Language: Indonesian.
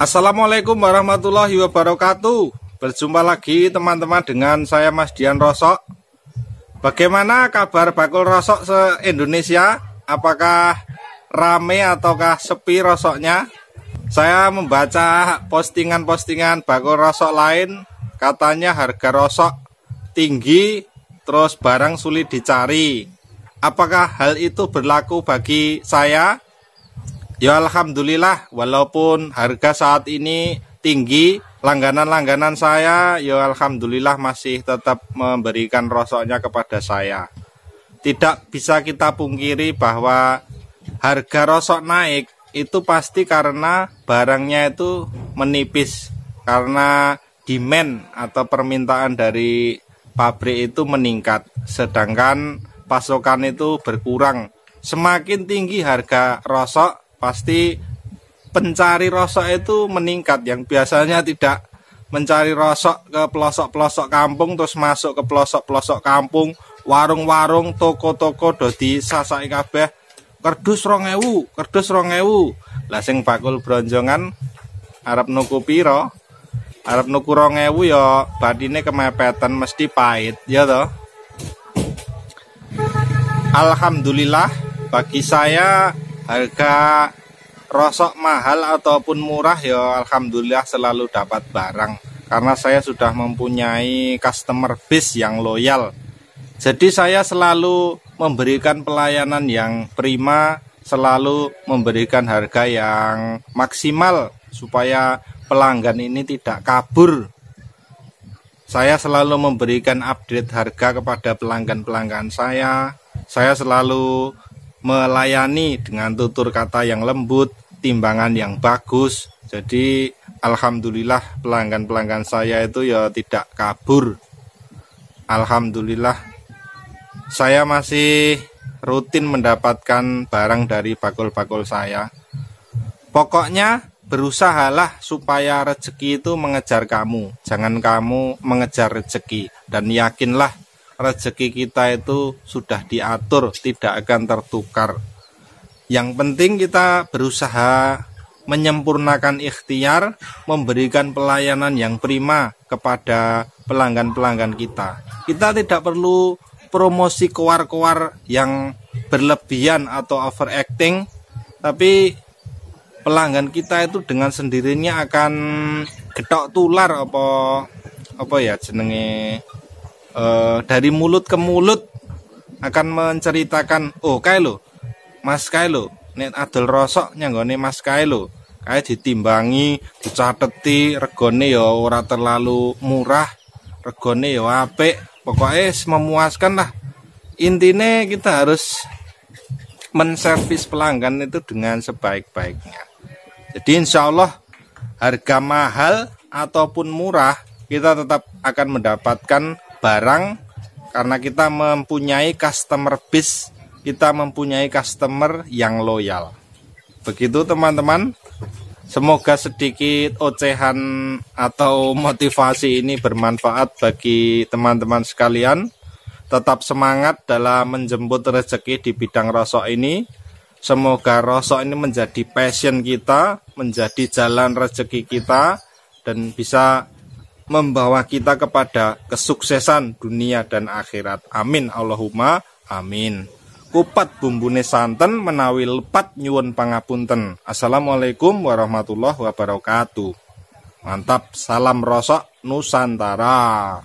Assalamualaikum warahmatullahi wabarakatuh. Berjumpa lagi teman-teman dengan saya Mas Dian Rosok. Bagaimana kabar bakul rosok se-Indonesia? Apakah rame ataukah sepi rosoknya? Saya membaca postingan-postingan bakul rosok lain, katanya harga rosok tinggi, terus barang sulit dicari. Apakah hal itu berlaku bagi saya? Ya alhamdulillah, walaupun harga saat ini tinggi, langganan-langganan saya ya alhamdulillah masih tetap memberikan rosoknya kepada saya. Tidak bisa kita pungkiri bahwa harga rosok naik itu pasti karena barangnya itu menipis, karena demand atau permintaan dari pabrik itu meningkat, sedangkan pasokan itu berkurang. Semakin tinggi harga rosok, pasti pencari rosok itu meningkat. Yang biasanya tidak mencari rosok ke pelosok-pelosok kampung terus masuk ke pelosok-pelosok kampung, warung-warung, toko-toko dodi sasai kabeh kerdus 2000, kerdus 2000. Lah sing bakul bronjongan arep nuku piro? Arep nuku 2000 ya batine kemepetan, mesti pahit ya toh. Alhamdulillah bagi saya harga rosok mahal ataupun murah ya alhamdulillah selalu dapat barang, karena saya sudah mempunyai customer base yang loyal. Jadi saya selalu memberikan pelayanan yang prima, selalu memberikan harga yang maksimal supaya pelanggan ini tidak kabur. Saya selalu memberikan update harga kepada pelanggan-pelanggan saya. Saya selalu melayani dengan tutur kata yang lembut, timbangan yang bagus. Jadi alhamdulillah pelanggan-pelanggan saya itu ya tidak kabur. Alhamdulillah saya masih rutin mendapatkan barang dari bakul-bakul saya. Pokoknya berusahalah supaya rezeki itu mengejar kamu, jangan kamu mengejar rezeki. Dan yakinlah rezeki kita itu sudah diatur, tidak akan tertukar. Yang penting kita berusaha menyempurnakan ikhtiar, memberikan pelayanan yang prima kepada pelanggan-pelanggan kita. Kita tidak perlu promosi keluar-keluar yang berlebihan atau overacting, tapi pelanggan kita itu dengan sendirinya akan getok tular apa ya jenenge, dari mulut ke mulut akan menceritakan, oh kae lho Mas, kae lho nek adol rosok nyanggone Mas kae lho, kae ditimbangi, dicateti regone ya ora terlalu murah, regone ya apik, pokoknya memuaskan lah. Intine kita harus menservis pelanggan itu dengan sebaik-baiknya. Jadi insya Allah harga mahal ataupun murah kita tetap akan mendapatkan barang, karena kita mempunyai customer base, kita mempunyai customer yang loyal. Begitu teman-teman, semoga sedikit ocehan atau motivasi ini bermanfaat bagi teman-teman sekalian. Tetap semangat dalam menjemput rezeki di bidang rosok ini. Semoga rosok ini menjadi passion kita, menjadi jalan rezeki kita, dan bisa membawa kita kepada kesuksesan dunia dan akhirat. Amin Allahumma amin. Kupat bumbune santen menawi lepat nyuwun pangapunten. Assalamualaikum warahmatullahi wabarakatuh. Mantap, salam rosok Nusantara.